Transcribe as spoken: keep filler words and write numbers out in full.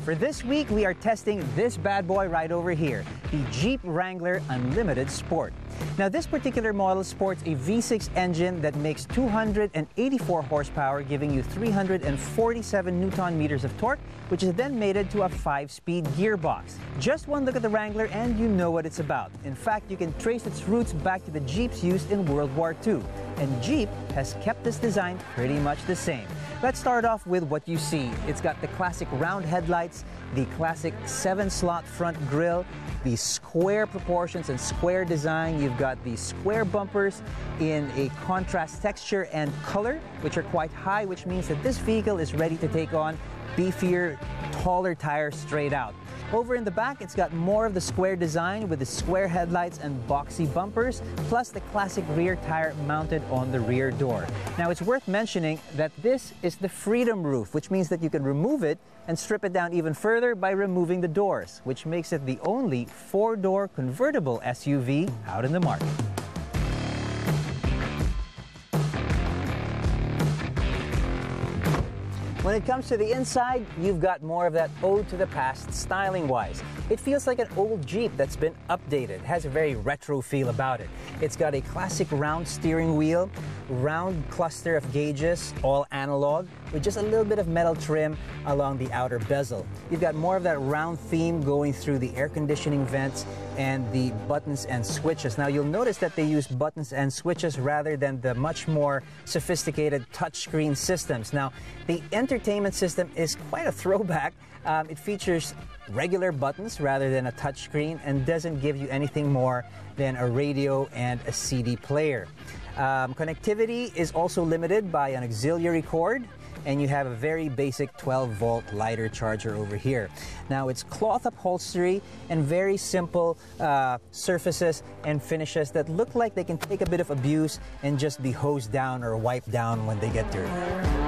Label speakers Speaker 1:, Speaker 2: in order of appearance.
Speaker 1: For this week, we are testing this bad boy right over here, the Jeep Wrangler Unlimited Sport. Now, this particular model sports a V six engine that makes two hundred eighty-four horsepower, giving you three hundred forty-seven newton meters of torque, which is then mated to a five-speed gearbox. Just one look at the Wrangler and you know what it's about. In fact, you can trace its roots back to the Jeeps used in World War Two. And Jeep has kept this design pretty much the same. Let's start off with what you see. It's got the classic round headlights, the classic seven-slot front grille, the square proportions and square design. You've got the square bumpers in a contrast texture and color, which are quite high, which means that this vehicle is ready to take on beefier, taller tires straight out. Over in the back, it's got more of the square design with the square headlights and boxy bumpers, plus the classic rear tire mounted on the rear door. Now, it's worth mentioning that this is the Freedom roof, which means that you can remove it and strip it down even further by removing the doors, which makes it the only four-door convertible S U V out in the market. When it comes to the inside, you've got more of that ode to the past styling-wise. It feels like an old Jeep that's been updated. It has a very retro feel about it. It's got a classic round steering wheel, round cluster of gauges, all analog, with just a little bit of metal trim along the outer bezel. You've got more of that round theme going through the air conditioning vents and the buttons and switches. Now, you'll notice that they use buttons and switches rather than the much more sophisticated touchscreen systems. Now, the entertainment system is quite a throwback. Um, it features regular buttons rather than a touchscreen and doesn't give you anything more than a radio and a C D player. Um, connectivity is also limited by an auxiliary cord, and you have a very basic twelve volt lighter charger over here. Now, it's cloth upholstery and very simple uh, surfaces and finishes that look like they can take a bit of abuse and just be hosed down or wiped down when they get dirty.